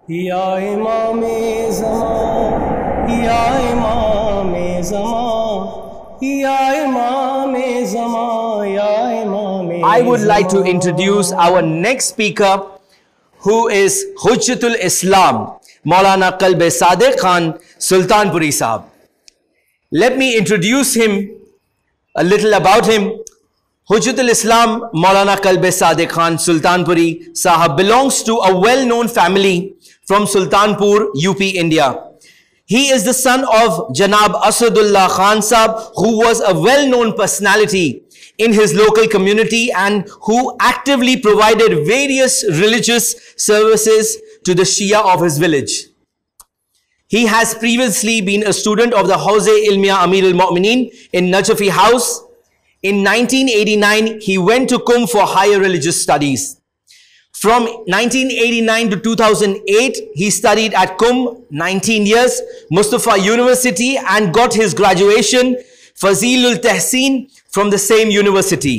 یا امام زمان، یا امام زمان، یا امام زمان، یا امام زمان. I would like to introduce our next speaker, who is Hujjatul Islam, Maulana Qalb Sadiq Khan Sultanpuri Sahab. Let me introduce him, a little about him. Hujjatul Islam Maulana Qalb Sadiq Khan Sultanpuri Sahab belongs to a well-known family from Sultanpur, UP, India. He is the son of Janab Asadullah Khan Sahab, who was a well-known personality in his local community and who actively provided various religious services to the Shia of his village. He has previously been a student of the Hawza Ilmiya Amir al-Mu'mineen in Najafi House. In 1989, he went to Qum for higher religious studies. From 1989 to 2008, he studied at Qum 19 years, Mustafa University, and got his graduation, Fazilul Tahseen, from the same university.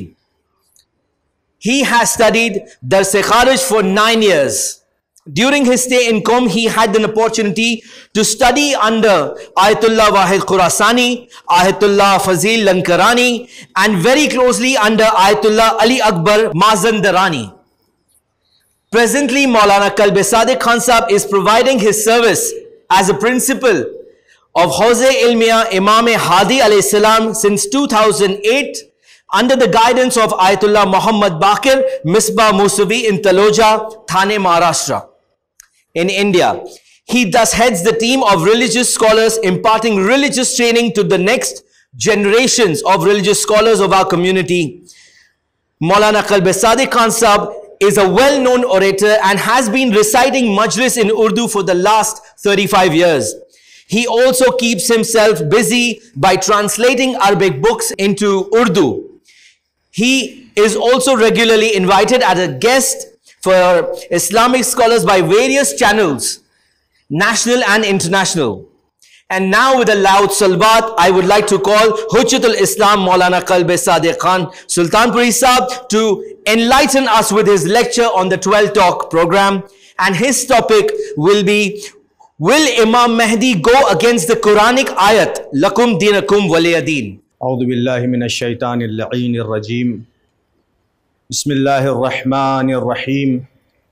He has studied Dars-e-Kharij for 9 years. During his stay in Qum, he had an opportunity to study under Ayatollah Wahid Khurasani, Ayatollah Fazil Lankarani, and very closely under Ayatollah Ali Akbar Mazandarani. Presently, Maulana Qalb Sadiq Khan Sahab is providing his service as a principal of Hawza Ilmiya Imam Hadi alayhi salam since 2008 under the guidance of Ayatollah Muhammad Baqir Misbah Musavi in Taloja, Thane, Maharashtra, in India. He thus heads the team of religious scholars imparting religious training to the next generations of religious scholars of our community. Maulana Qalb Sadiq Khan Sahab is a well-known orator and has been reciting Majlis in Urdu for the last 35 years. He also keeps himself busy by translating Arabic books into Urdu. He is also regularly invited as a guest for Islamic scholars by various channels, national and international. And now with a loud salawat, I would like to call Hujjatul Islam Maulana Qalb Sadiq Khan Sultanpuri Sahab to enlighten us with his lecture on the 12 Talk program. And his topic will be, will Imam Mahdi go against the Quranic ayat, Lakum dinakum waliya deen? A'udhu billahi minash shaitanir la'inir rajim. Bismillahir rahmanir rahim.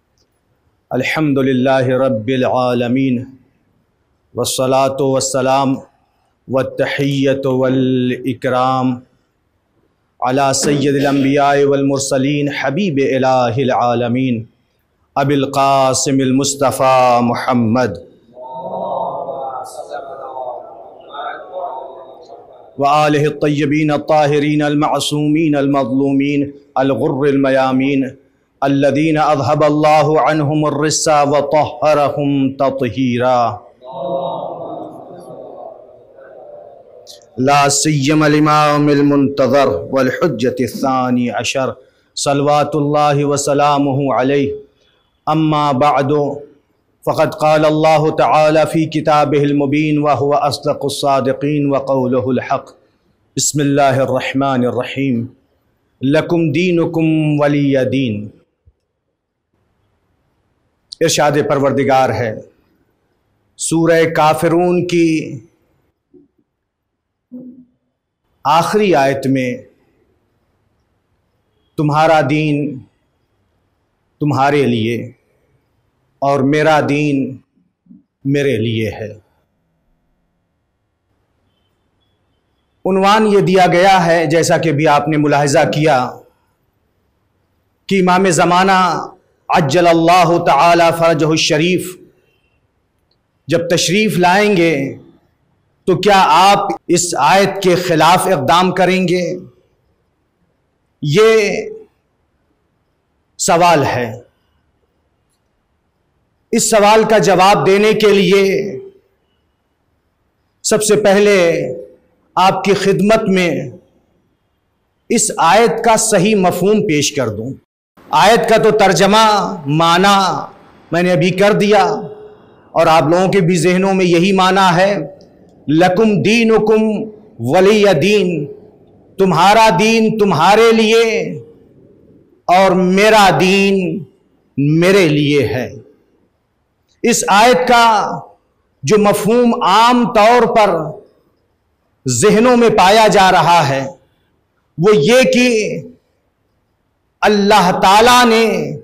Alhamdulillahi rabbil alameen. Wassalatu wassalam wattahiyyatu wal ikram ala sayyidil anbiya'i wal mursaleen habibi ilahil alameen Abil Qasimil Mustafa Muhammad وآله الطيبين الطاهرين المعصومين المظلومين الغر الميامين الذين أذهب الله عنهم الرجس وطهرهم تطهيرا لا سيما الإمام المنتظر والحجة الثاني عشر صلوات الله وسلامه عليه. أما بعد فقد قال الله تعالى في كتابه المبين وهو أصدق الصادقين وقوله الحق. بسم الله الرحمن الرحيم. لكم دينكم ولي دين. ارشاد پروردگار ہے سورہ کافرون کی آخری آیت میں، تمہارا دین تمہارے لیے اور میرا دین میرے لیے ہے. عنوان یہ دیا گیا ہے، جیسا کہ بھی آپ نے ملاحظہ کیا، کہ امام زمانہ عجل اللہ تعالی فرجہ الشریف جب تشریف لائیں گے تو کیا آپ اس آیت کے خلاف اقدام کریں گے؟ یہ سوال ہے. اس سوال کا جواب دینے کے لیے سب سے پہلے آپ کی خدمت میں اس آیت کا صحیح مفہوم پیش کر دوں. آیت کا تو ترجمہ معنی میں نے ابھی کر دیا اور آپ لوگوں کے بھی ذہنوں میں یہی معنی ہے، لکم دینکم ولی دین، تمہارا دین تمہارے لیے اور میرا دین میرے لیے ہے. اس آیت کا جو مفہوم عام طور پر ذہنوں میں پایا جا رہا ہے وہ یہ کہ اللہ تعالیٰ نے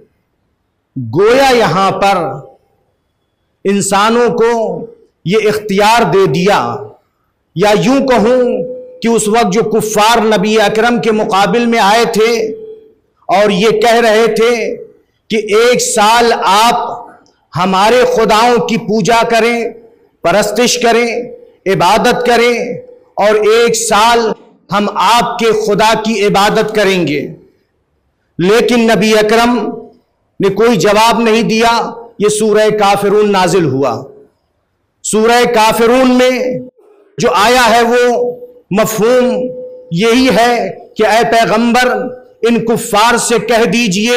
گویا یہاں پر انسانوں کو یہ اختیار دے دیا، یا یوں کہوں کہ اس وقت جو کفار نبی اکرم کے مقابل میں آئے تھے اور یہ کہہ رہے تھے کہ 1 سال آپ ہمارے خداؤں کی پوجا کریں، پرستش کریں، عبادت کریں، اور 1 سال ہم آپ کے خدا کی عبادت کریں گے، لیکن نبی اکرم نے کوئی جواب نہیں دیا۔ یہ سورہ کافرون نازل ہوا۔ سورہ کافرون میں جو آیا ہے وہ مفہوم یہی ہے کہ اے پیغمبر ان کفار سے کہہ دیجئے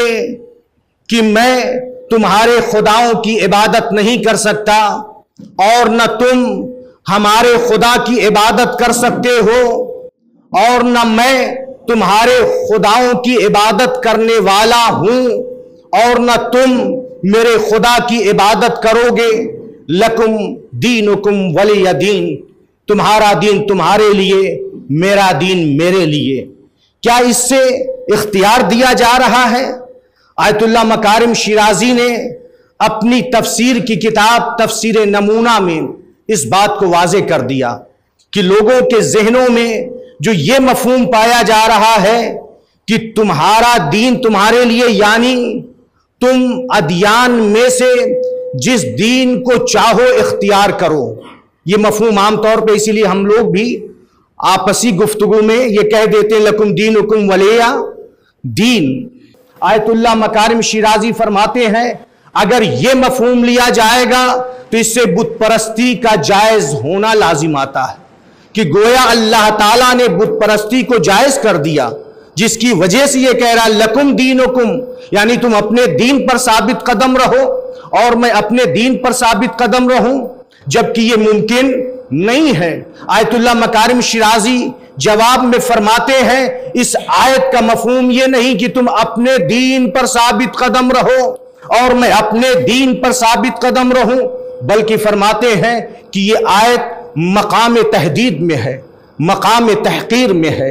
کہ میں تمہارے خداؤں کی عبادت نہیں کر سکتا اور نہ تم ہمارے خدا کی عبادت کر سکتے ہو، اور نہ میں تمہارے خداؤں کی عبادت کرنے والا ہوں، اور نہ تم میرے خدا کی عبادت کرو گے۔ لکم دینکم ولی دین، تمہارا دین تمہارے لیے، میرا دین میرے لیے۔ کیا اس سے اختیار دیا جا رہا ہے؟ آیت اللہ مکارم شیرازی نے اپنی تفسیر کی کتاب تفسیر نمونہ میں اس بات کو واضح کر دیا کہ لوگوں کے ذہنوں میں جو یہ مفہوم پایا جا رہا ہے کہ تمہارا دین تمہارے لیے، یعنی تم ادیان میں سے جس دین کو چاہو اختیار کرو۔ یہ مفہوم عام طور پہ اسی لیے ہم لوگ بھی آپسی گفتگو میں یہ کہہ دیتے ہیں لکم دینکم ولی دین۔ آیت اللہ مکارم شیرازی فرماتے ہیں اگر یہ مفہوم لیا جائے گا تو اس سے بت پرستی کا جائز ہونا لازم آتا ہے، کہ گویا اللہ تعالیٰ نے بت پرستی کو جائز کر دیا، جس کی وجہ سے یہ کہہ رہا لکم دینکم، یعنی تم اپنے دین پر ثابت قدم رہو اور میں اپنے دین پر ثابت قدم رہوں، جبکہ یہ ممکن نہیں ہے۔ آیت اللہ مکارم شیرازی جواب میں فرماتے ہیں اس آیت کا مفہوم یہ نہیں کہ تم اپنے دین پر ثابت قدم رہو اور میں اپنے دین پر ثابت قدم رہوں، بلکہ فرماتے ہیں کہ یہ آیت مقام تہدید میں ہے، مقام تحقیر میں ہے،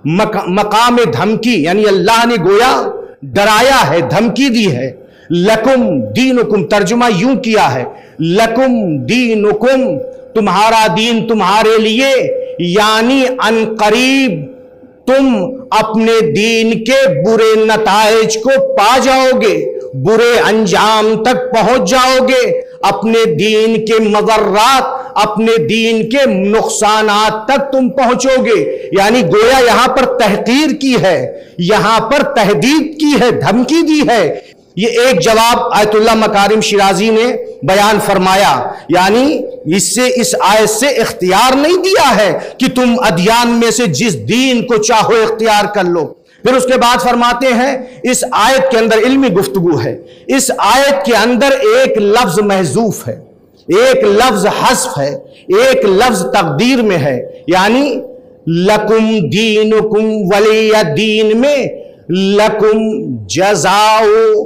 مقام دھمکی، یعنی اللہ نے گویا ڈرایا ہے، دھمکی دی ہے۔ لکم دینکم ترجمہ یوں کیا ہے لکم دینکم، تمہارا دین تمہارے لیے، یعنی ان قریب تم اپنے دین کے برے نتائج کو پا جاؤ گے، برے انجام تک پہنچ جاؤ گے، اپنے دین کے مضرات، اپنے دین کے نقصانات تک تم پہنچو گے۔ یعنی گویا یہاں پر تحقیر کی ہے، یہاں پر تہدید کی ہے، دھمکی دی ہے۔ یہ ایک جواب آیت اللہ مکارم شیرازی نے بیان فرمایا، یعنی اس آیت سے اختیار نہیں دیا ہے کہ تم ادیان میں سے جس دین کو چاہو اختیار کر لو۔ پھر اس کے بعد فرماتے ہیں اس آیت کے اندر علمی گفتگو ہے، اس آیت کے اندر ایک لفظ محذوف ہے، ایک لفظ حذف ہے، ایک لفظ تقدیر میں ہے، یعنی لکم دینکم ولی دین میں لکم جزاء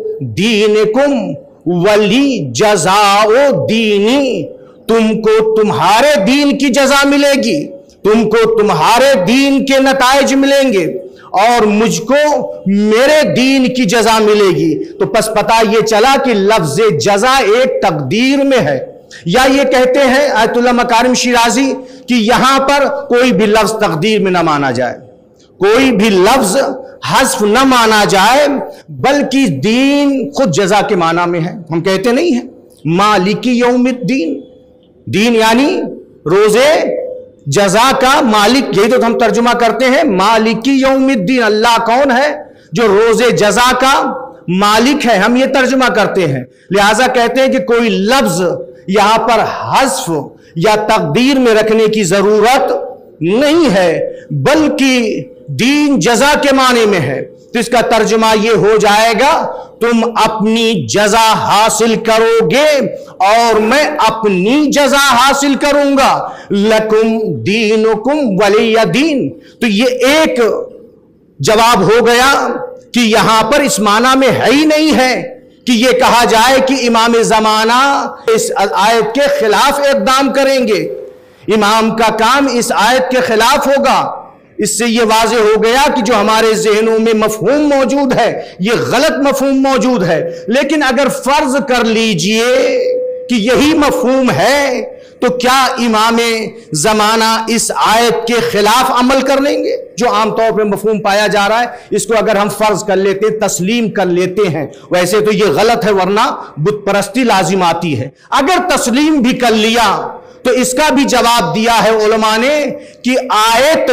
دینکم ولی جزاء دینی، تم کو تمہارے دین کی جزا ملے گی، تم کو تمہارے دین کے نتائج ملیں گے، اور مجھ کو میرے دین کی جزا ملے گی۔ تو پس پتہ یہ چلا کہ لفظ جزا ایک تقدیر میں ہے، یا یہ کہتے ہیں آیت اللہ مکارم شیرازی کہ یہاں پر کوئی بھی لفظ تقدیر میں نہ مانا جائے، کوئی بھی لفظ حذف نہ مانا جائے، بلکہ دین خود جزا کے معنی میں ہے۔ ہم کہتے نہیں ہیں مالک یوم الدین، دین یعنی روزے جزا کا مالک، یہی تو ہم ترجمہ کرتے ہیں مالک یوم الدین۔ اللہ کون ہے؟ جو روزے جزا کا مالک ہے، ہم یہ ترجمہ کرتے ہیں۔ لہٰذا کہتے ہیں کہ کوئی لفظ یہاں پر حذف یا تقدیر میں رکھنے کی ضرورت نہیں ہے، بلکہ دین جزا کے معنی میں ہے۔ تو اس کا ترجمہ یہ ہو جائے گا تم اپنی جزا حاصل کرو گے اور میں اپنی جزا حاصل کروں گا۔ لکم دینکم ولی دین۔ تو یہ ایک جواب ہو گیا کہ یہاں پر اس معنی میں ہے ہی نہیں ہے کہ یہ کہا جائے کہ امام زمانہ اس آیت کے خلاف اقدام کریں گے، امام کا کام اس آیت کے خلاف ہوگا۔ اس سے یہ واضح ہو گیا کہ جو ہمارے ذہنوں میں مفہوم موجود ہے یہ غلط مفہوم موجود ہے۔ لیکن اگر فرض کر لیجئے کہ یہی مفہوم ہے تو کیا امام زمانہ اس آیت کے خلاف عمل کر لیں گے؟ جو عام طور پہ مفہوم پایا جا رہا ہے اس کو اگر ہم فرض کر لیتے تسلیم کر لیتے ہیں، ویسے تو یہ غلط ہے ورنہ بت پرستی لازم آتی ہے۔ اگر تسلیم بھی کر لیا تو اس کا بھی جواب دیا ہے علماء نے کہ آیت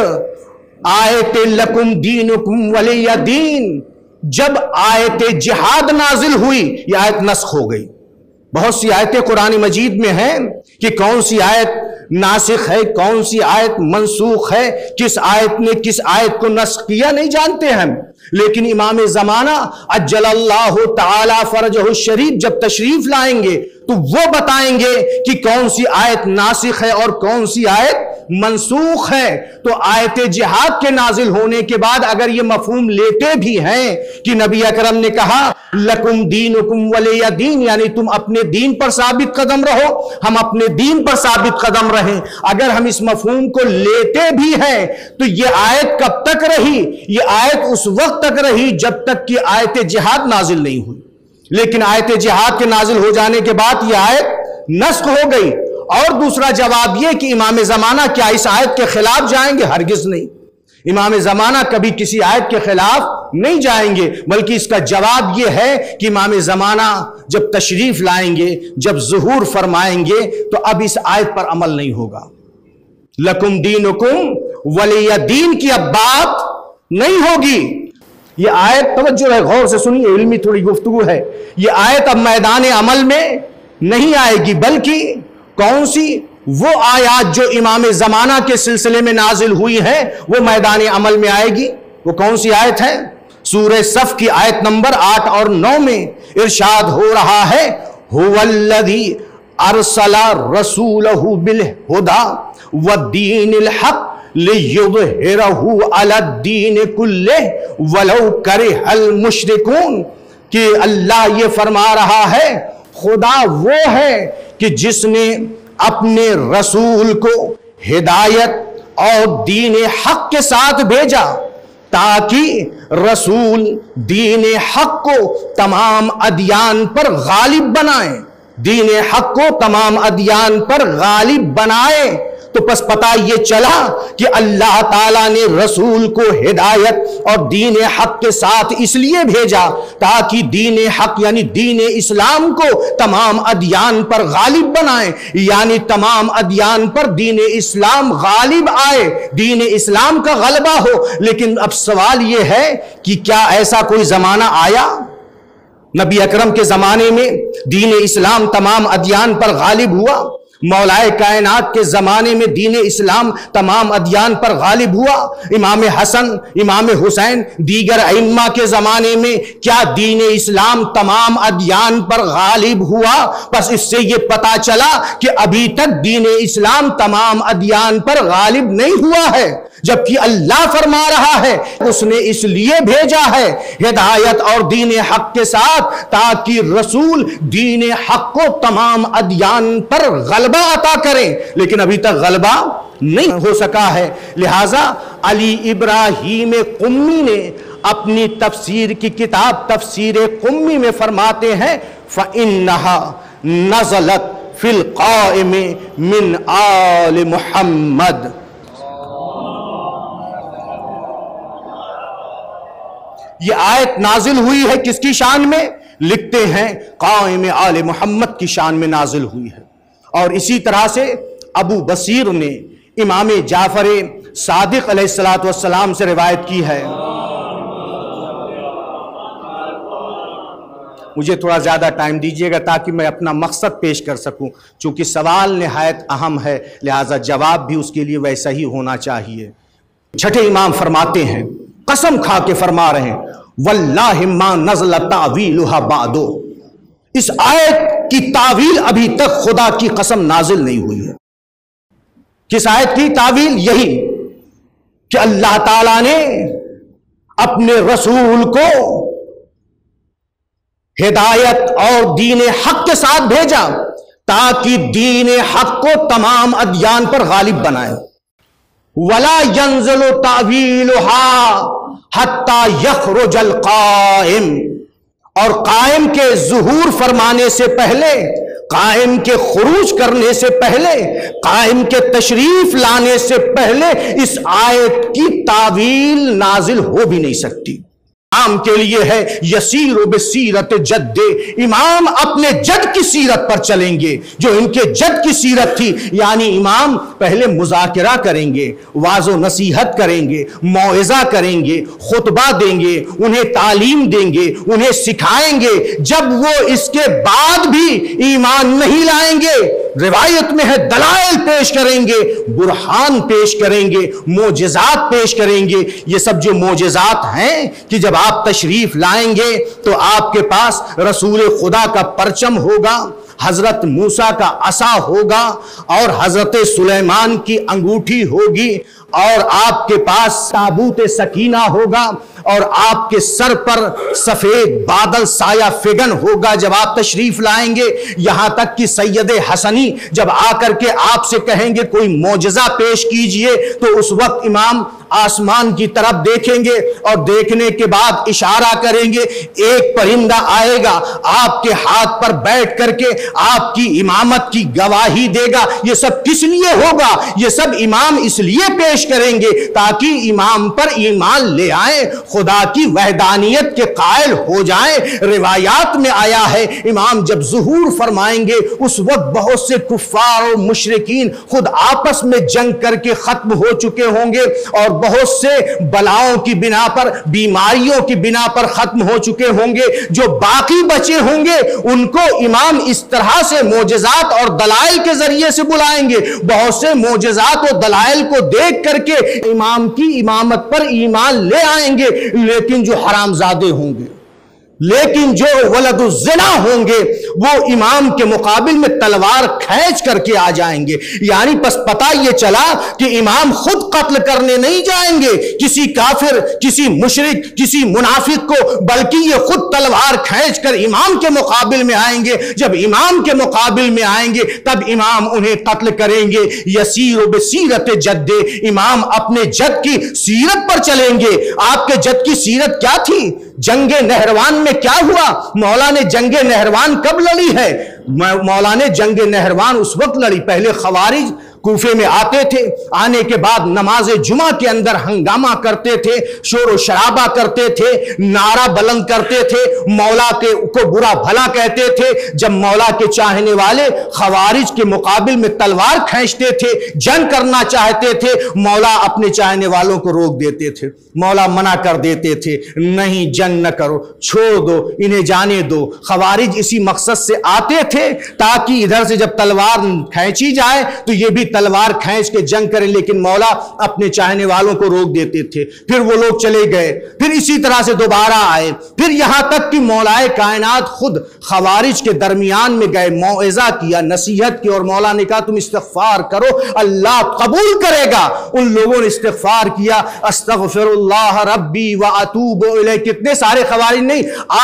لکم دینکم ولی دین، جب آیت جہاد نازل ہوئی یہ آیت نسخ ہو گئی۔ بہت سی آیتیں قرآن مجید میں ہیں کہ کون سی آیت ناسخ ہے، کون سی آیت منسوخ ہے، کس آیت نے کس آیت کو نسخ کیا نہیں جانتے ہم، لیکن امام زمانہ عجل اللہ تعالی فرجہ الشریف جب تشریف لائیں گے تو وہ بتائیں گے کہ کون سی آیت ناسخ ہے اور کون سی آیت منسوخ ہے۔ تو آیت جہاد کے نازل ہونے کے بعد اگر یہ مفہوم لیتے بھی ہیں کہ نبی اکرم نے کہا لکم دینکم ولی دین، یعنی تم اپنے دین پر ثابت قدم رہو، ہم اپنے دین پر ثابت قدم رہیں، اگر ہم اس مفہوم کو لیتے بھی ہیں تو یہ آیت کب تک رہی؟ یہ آیت اس وقت تک رہی جب تک کہ آیت جہاد نازل نہیں ہوئی، لیکن آیت جہاد کے نازل ہو جانے کے بعد یہ آیت نسخ ہو گئی۔ اور دوسرا جواب یہ کہ امام زمانہ کیا اس آیت کے خلاف جائیں گے؟ ہرگز نہیں، امام زمانہ کبھی کسی آیت کے خلاف نہیں جائیں گے، بلکہ اس کا جواب یہ ہے کہ امام زمانہ جب تشریف لائیں گے، جب ظہور فرمائیں گے تو اب اس آیت پر عمل نہیں ہوگا۔ لکم دینکم ولی دین کی اب بات نہیں ہوگی۔ یہ آیت توجہ ہے، غور سے سنیے، علمی تھوڑی گفتگو ہے، یہ آیت اب میدان عمل میں نہیں آئے گی، بلکہ کون سی؟ وہ آیات جو امام زمانہ کے سلسلے میں نازل ہوئی ہے وہ میدان عمل میں آئے گی۔ وہ کون سی آیت ہے؟ سورہ صف کی آیت نمبر 8 اور 9 میں ارشاد ہو رہا ہے هو الذی ارسل رسولہ بالہدی والدین الحق لِيُظْهِرَهُ عَلَى الدِّينِ كُلِّهِ وَلَوْ كَرِهَ الْمُشْرِكُونَ، کہ اللہ یہ فرما رہا ہے خدا وہ ہے کہ جس نے اپنے رسول کو ہدایت اور دین حق کے ساتھ بھیجا تاکہ رسول دین حق کو تمام ادیان پر غالب بنائیں، دین حق کو تمام ادیان پر غالب بنائے۔ تو پس پتہ یہ چلا کہ اللہ تعالیٰ نے رسول کو ہدایت اور دین حق کے ساتھ اس لیے بھیجا تاکہ دین حق یعنی دین اسلام کو تمام ادیان پر غالب بنائیں، یعنی تمام ادیان پر دین اسلام غالب آئے، دین اسلام کا غلبہ ہو۔ لیکن اب سوال یہ ہے کہ کیا ایسا کوئی زمانہ آیا؟ نبی اکرم کے زمانے میں دین اسلام تمام ادیان پر غالب ہوا؟ مولائے کائنات کے زمانے میں دین اسلام تمام ادیان پر غالب ہوا؟ امام حسن، امام حسین، دیگر ائمہ کے زمانے میں کیا دین اسلام تمام ادیان پر غالب ہوا؟ بس اس سے یہ پتا چلا کہ ابھی تک دین اسلام تمام ادیان پر غالب نہیں ہوا ہے، جبکہ اللہ فرما رہا ہے اس نے اس لیے بھیجا ہے ہدایت اور دین حق کے ساتھ تاکہ رسول دین حق کو تمام ادیان پر غلبہ عطا کریں، لیکن ابھی تک غلبہ نہیں ہو سکا ہے۔ لہٰذا علی ابراہیم قمی نے اپنی تفسیر کی کتاب تفسیر قمی میں فرماتے ہیں فَإِنَّهَا نَزَلَتْ فِي الْقَائِمِ مِنْ آلِ محمد۔ یہ آیت نازل ہوئی ہے کس کی شان میں؟ لکھتے ہیں قائم آل محمد کی شان میں نازل ہوئی ہے۔ اور اسی طرح سے ابو بصیر نے امام جعفر صادق علیہ السلام سے روایت کی ہے۔ مجھے تھوڑا زیادہ ٹائم دیجیے گا تاکہ میں اپنا مقصد پیش کر سکوں، چونکہ سوال نہایت اہم ہے لہٰذا جواب بھی اس کے لیے ویسا ہی ہونا چاہیے۔ چھٹے امام فرماتے ہیں، قسم کھا کے فرما رہے ہیں واللہ ما نزل تعویلها بعد، اس آیت کی تعویل ابھی تک خدا کی قسم نازل نہیں ہوئی ہے۔ کس آیت کی تعویل؟ یہی کہ اللہ تعالیٰ نے اپنے رسول کو ہدایت اور دین حق کے ساتھ بھیجا تاکہ دین حق کو تمام ادیان پر غالب بنائے. وَلَا يَنزِلُ تَعْوِيلُهَا حَتَّى يَخْرُجَ الْقَائِمُ، اور قائم کے ظہور فرمانے سے پہلے، قائم کے خروج کرنے سے پہلے، قائم کے تشریف لانے سے پہلے اس آیت کی تعویل نازل ہو بھی نہیں سکتی. امام کے لیے ہے یسیر بسیرت جد، امام اپنے جد کی سیرت پر چلیں گے جو ان کے جد کی سیرت تھی. یعنی امام پہلے مذاکرہ کریں گے، واعظ و نصیحت کریں گے، موعظہ کریں گے، خطبہ دیں گے، انہیں تعلیم دیں گے، انہیں سکھائیں گے. جب وہ اس کے بعد بھی ایمان نہیں لائیں گے، روایت میں ہے دلائل پیش کریں گے، برہان پیش کریں گے، معجزات پیش کریں گے. یہ سب جو معجزات ہیں کہ جب آپ تشریف لائیں گے تو آپ کے پاس رسول خدا کا پرچم ہوگا، حضرت موسیٰ کا عصا ہوگا، اور حضرت سلیمان کی انگوٹھی ہوگی، اور آپ کے پاس تابوت سکینہ ہوگا، اور آپ کے سر پر سفید بادل سایہ فگن ہوگا جب آپ تشریف لائیں گے. یہاں تک کہ سید حسنی جب آ کر کے آپ سے کہیں گے کوئی معجزہ پیش کیجئے تو اس وقت امام آسمان کی طرف دیکھیں گے اور دیکھنے کے بعد اشارہ کریں گے. ایک پرندہ آئے گا آپ کے ہاتھ پر بیٹھ کر کے آپ کی امامت کی گواہی دے گا. یہ سب کس لیے ہوگا؟ یہ سب امام اس لیے پیش کریں گے تاکہ امام پر ایمان لے آئیں، خدا کی وحدانیت کے قائل ہو جائیں. روایات میں آیا ہے امام جب ظہور فرمائیں گے اس وقت بہت سے کفار اور مشرکین خود آپس میں جنگ کر کے ختم ہو چکے ہوں گے، اور بہت سے بلاؤں کی بنا پر، بیماریوں کی بنا پر ختم ہو چکے ہوں گے. جو باقی بچے ہوں گے ان کو امام اس طرح سے معجزات اور دلائل کے ذریعے سے بلائیں گے. بہت سے معجزات اور دلائل کو دیکھ کر کے امام کی امامت پر ایمان لے آئیں گے. لیکن جو حرامزادے ہوں گے، لیکن جو ولد الزنا ہوں گے وہ امام کے مقابل میں تلوار کھینچ کر کے آ جائیں گے. یعنی پس پتہ یہ چلا کہ امام خود قتل کرنے نہیں جائیں گے کسی کافر، کسی مشرک، کسی منافق کو، بلکہ یہ خود تلوار کھینچ کر امام کے مقابل میں آئیں گے. جب امام کے مقابل میں آئیں گے تب امام انہیں قتل کریں گے. یسیر بسیرت جد، امام اپنے جد کی سیرت پر چلیں گے. آپ کے جد کی سیرت کیا تھی؟ جنگ نہروان میں کیا ہوا؟ مولا نے جنگ نہروان کب لڑی ہے؟ مولا نے جنگ نہروان اس وقت لڑی، پہلے خوارج کوفے میں آتے تھے، آنے کے بعد نماز جمعہ کے اندر ہنگامہ کرتے تھے، شور و شرابہ کرتے تھے، نعرہ بلند کرتے تھے، مولا کو برا بھلا کہتے تھے. جب مولا کے چاہنے والے خوارج کے مقابل میں تلوار کھینچتے تھے، جنگ کرنا چاہتے تھے، مولا اپنے چاہنے والوں کو روک دیتے تھے. مولا منع کر دیتے تھے، نہیں جنگ نہ کرو، چھوڑ دو، انہیں جانے دو. خوارج اسی مقصد سے آتے تھے تاکہ ادھر سے جب تلوار کھینچی جائے تو یہ بھی تلوار کھینچ کے جنگ کرے، لیکن مولا اپنے چاہنے والوں کو روک دیتے تھے. پھر وہ لوگ چلے گئے، پھر اسی طرح سے دوبارہ آئے، پھر یہاں تک کہ مولا کائنات خود خوارج کے درمیان میں گئے، موعظہ کیا، نصیحت کی، اور مولا نے کہا تم استغفار کرو، اللہ قبول کرے گا. ان لوگوں نے استغفار کیا، استغفر اللہ ربی واتوب الیہ. کتنے سارے خوارج نہیں،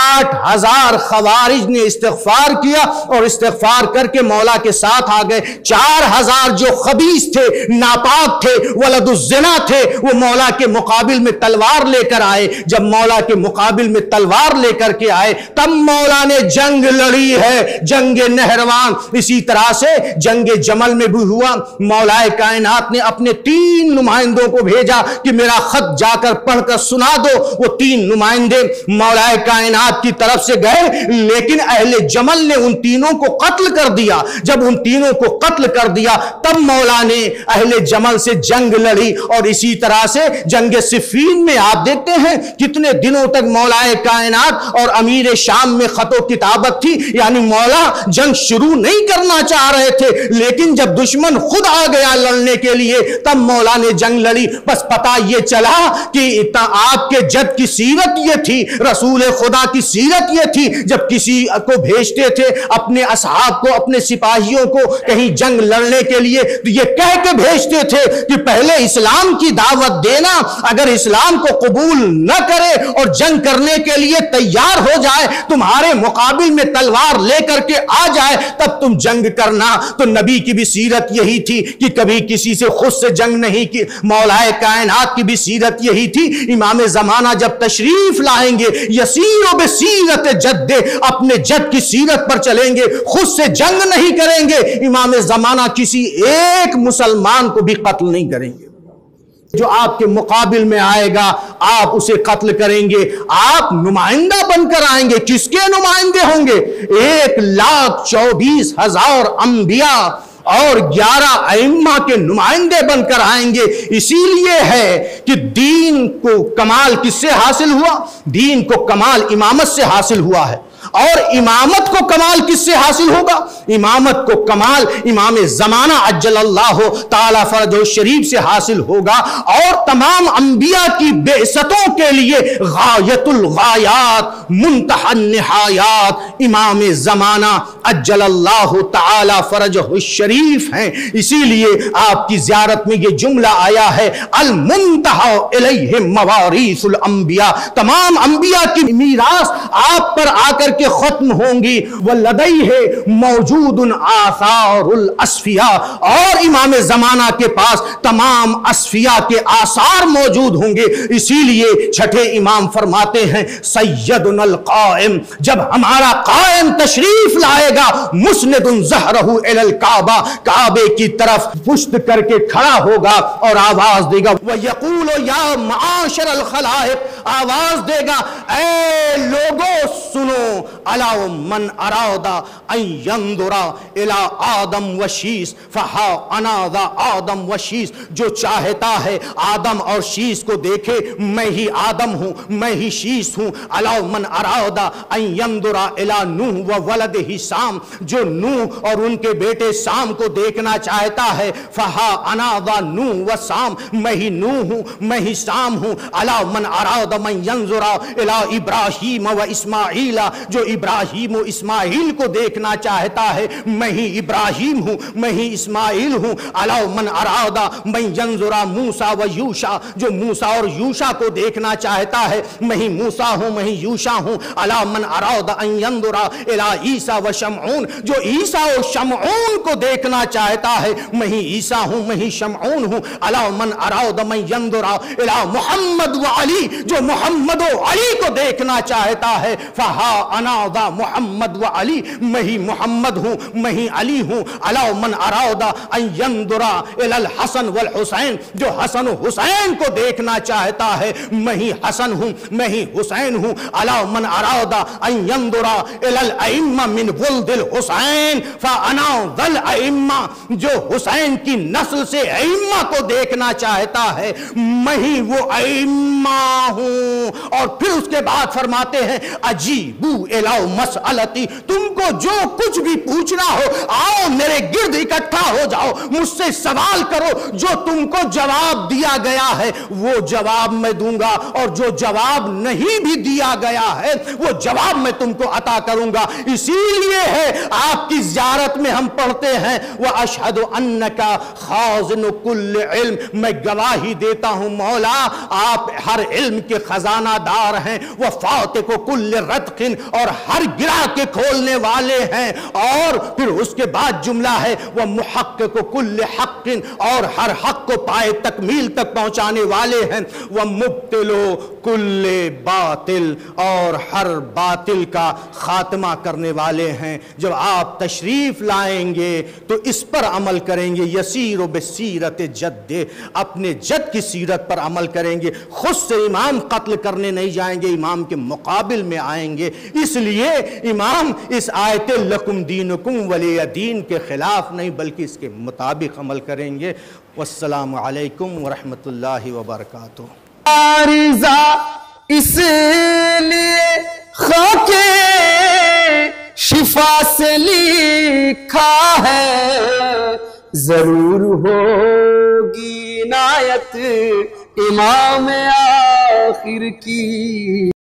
8000 خوارج نے استغفار کیا، اور استغفار کر کے مولا کے ساتھ آ گئے. 4000 جو خبیث تھے، ناپاک تھے، ولد الزنا تھے، وہ مولا کے مقابل میں تلوار لے کر آئے. جب مولا کے مقابل میں تلوار لے کر کے آئے تب مولا نے جنگ لڑی ہے، جنگ نہروان. اسی طرح سے جنگ جمل میں بھی ہوا. مولا کائنات نے اپنے 3 نمائندوں کو بھیجا کہ میرا خط جا کر پڑھ کر سنا دو. وہ 3 نمائندے مولا کائنات کی طرف سے گئے، لیکن اہل جمل نے ان تینوں کو قتل کر دیا. جب ان تینوں کو قتل کر دیا تب مولا نے اہل جمل سے جنگ لڑی. اور اسی طرح سے جنگ صفین میں آپ دیکھتے ہیں کتنے دنوں تک مولا کائنات اور امیر شام میں خط و کتابت تھی. یعنی مولا جنگ شروع نہیں کرنا چاہ رہے تھے، لیکن جب دشمن خود آ گیا لڑنے کے لیے تب مولا نے جنگ لڑی. بس پتہ یہ چلا کہ آپ کے جد کی سیرت یہ تھی، رسول خدا کی سیرت یہ تھی. جب کسی کو بھیجتے تھے اپنے اصحاب کو، اپنے سپاہیوں کو کہیں جنگ لڑنے کے لیے تو یہ کہہ کے بھیجتے تھے کہ پہلے اسلام کی دعوت دینا، اگر اسلام کو قبول نہ کرے اور جنگ کرنے کے لیے تیار ہو جائے، تمہارے مقابل میں تلوار لے کر کے آ جائے، تب تم جنگ کرنا۔ تو نبی کی بھی سیرت یہی تھی کہ کبھی کسی سے خود سے جنگ نہیں کی، مولا کائنات کی بھی سیرت یہی تھی۔ امام زمانہ جب تشریف لائیں گے، یسیر بسیرت جد، اپنے جد کی سیرت پر چلیں گے، خود سے جنگ نہیں کریں گے۔ امام زمانہ کسی ایک مسلمان کو بھی قتل نہیں کریں گے۔ جو آپ کے مقابل میں آئے گا آپ اسے قتل کریں گے۔ آپ نمائندہ بن کر آئیں گے، کس کے نمائندے ہوں گے؟ 1,24,000 انبیاء اور 11 ائمہ کے نمائندے بن کر آئیں گے۔ اسی لیے ہے کہ دین کو کمال کس سے حاصل ہوا؟ دین کو کمال امامت سے حاصل ہوا ہے، اور امامت کو کمال کس سے حاصل ہوگا؟ امامت کو کمال امام زمانہ عجل اللہ تعالی فرجہ الشریف سے حاصل ہوگا، اور تمام انبیاء کی بعثتوں کے لیے غایت الغایات منتہی النہایات امام زمانہ عجل اللہ تعالی فرجہ الشریف ہیں۔ اسی لیے آپ کی زیارت میں یہ جملہ آیا ہے، المنتہی الیہ مواریث الانبیاء، تمام انبیاء کی میراث آپ پر آ کر کے ختم ہوں گی۔ وَلَدَيْهِ مَوْجُودٌ آثَارُ الْأَصْفِيَاء، اور امام زمانہ کے پاس تمام اصفیاء کے آثار موجود ہوں گے۔ اسی لیے چھٹے امام فرماتے ہیں، سیدنا القائم، جب ہمارا قائم تشریف لائے گا، مسند ظہرہ الی الکعبہ، کعبے کی طرف پشت کر کے کھڑا ہوگا اور آواز دے گا، وَيَقُولُ يَا مَعَاشِرَ الْخَلَائِقِ، آواز دے گا، اے لوگوں سنو، الا من اراد ان ينظر الى آدم و شیس فہا انا ذا آدم و شیس، جو چاہتا ہے آدم اور شیس کو دیکھے، میں ہی آدم ہوں، میں ہی شیس ہوں۔ الا من اراد ان ينظر الى نوح و ولدہ سام، جو نوح اور ان کے بیٹے سام کو دیکھنا چاہتا ہے، فہا انا ذا نوح و سام، میں ہی نوح ہوں، میں ہی سام ہوں۔ الا من اراد من ينظر الى ابراہیم و اسماعیل، جو ابراہیم و اسماعیل کو دیکھنا چاہتا ہے، میں ہی ابراہیم ہوں، میں ہی اسماعیل ہوں۔ الا من اراد من ينظر موسیٰ و یوشع، جو موسیٰ اور یوشع کو دیکھنا چاہتا ہے، میں ہی موسیٰ ہوں، میں ہی یوشع ہوں۔ الا من اراد ان ينظر الى عیسیٰ و شمعون، جو عیسیٰ اور شمعون کو دیکھنا چاہتا ہے، میں ہی عیسیٰ ہوں، میں ہی شمعون ہوں۔ الا من اراد من ينظر الى محمد و علی، جو محمد و علی کو دیکھنا چاہتا ہے، فہا انا ذا محمد و علی، میں ہی محمد ہوں، میں ہی علی ہوں۔ الا من اراد ان ينظر الى الحسن والحسین، جو حسن و حسین کو دیکھنا چاہتا ہے، میں ہی حسن ہوں، میں ہی حسین ہوں۔ الا من اراد ان ينظر الى الائمہ من ولد الحسین فانا ذا الائمہ، جو حسین کی نسل سے ائمہ کو دیکھنا چاہتا ہے، میں ہی وہ ائمہ ہوں۔ اور پھر اس کے بعد فرماتے ہیں، اجیبو الی مسئلتی، تم کو جو کچھ بھی پوچھنا ہو آؤ میرے گرد اکٹھا ہو جاؤ، مجھ سے سوال کرو، جو تم کو جواب دیا گیا ہے وہ جواب میں دوں گا، اور جو جواب نہیں بھی دیا گیا ہے وہ جواب میں تم کو عطا کروں گا۔ اسی لیے ہے آپ کی زیارت میں ہم پڑھتے ہیں، وَأَشْهَدُ أَنَّكَ خَازِنُ كُلِّ علم، میں گواہی دیتا ہوں مولا آپ ہر علم کے خزانہ دار ہیں، وَفَاتِقُ كُلِّ رَتْقٍ، اور ہر گرہ کے کھولنے والے ہیں۔ اور پھر اس کے بعد جملہ ہے، وَمُحَقِّقُ كُلِّ حَقٍ، اور ہر حق کو پائے تکمیل تک پہنچانے والے ہیں، وَمُبْتِلُ كُلِّ باطل، اور ہر باطل کا خاتمہ کرنے والے ہیں۔ جب آپ تشریف لائیں گے تو اس پر عمل کریں گے، یسیر بسیرت جد، اپنے جد کی سیرت پر عمل کریں گے، خود سے امام قتل کرنے نہیں جائیں گے، امام کے مقابل میں آئیں گے۔ اس لیے امام اس آیت لکم دینکم ولی دین کے خلاف نہیں بلکہ اس کے مطابق عمل کریں گے۔ والسلام علیکم ورحمۃ اللہ وبرکاتہ۔ عارضہ اس لیے خاک شفا سے لکھا ہے، ضرور ہوگی عنایت امام آخر کی۔